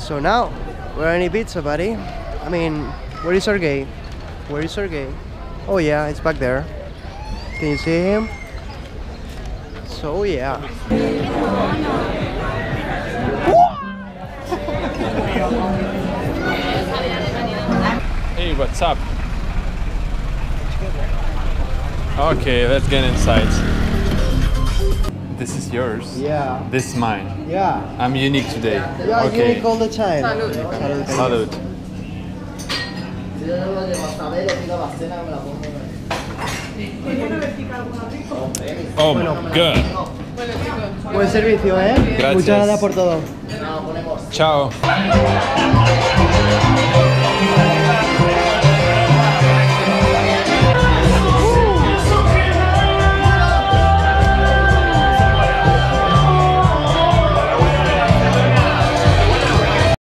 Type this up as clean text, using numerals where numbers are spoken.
So now we're in Ибице, buddy. I mean, where is our gate? Where is our gate? Oh yeah, it's back there. Can you see him? So yeah. Hey, what's up? Okay, let's get inside. This is yours. Yeah. This is mine. Yeah. I'm unique today. Yeah, Okay. unique all the time. Salud. Oh my god. Buen servicio, ¿eh? Gracias. Muchas gracias por todo. Ciao.